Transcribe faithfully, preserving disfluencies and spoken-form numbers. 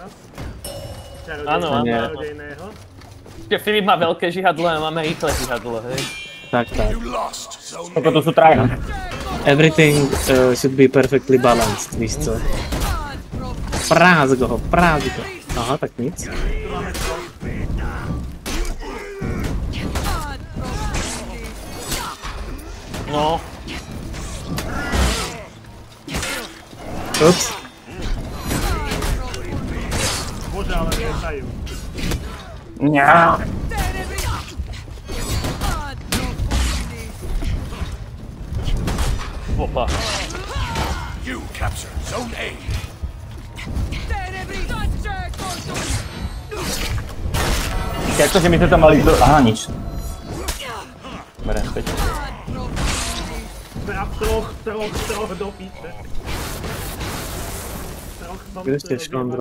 Áno, áno. Že Filip má veľké žihadlo a máme rýchle žihadlo, hej. Tak, tak. Toto tu sú traja. Everything uh, should be perfectly balanced, víš co? Práz go ho, práz go. Aha, tak nic. No. Ups. Bože, ale netajú. Ňa. Opa. You capture zone A. Jak to, že my sme tam mali do... Aha, nič. Berem späť. Sme a troch, troch, troch do píče. Troch som... Kde ste, Škondro?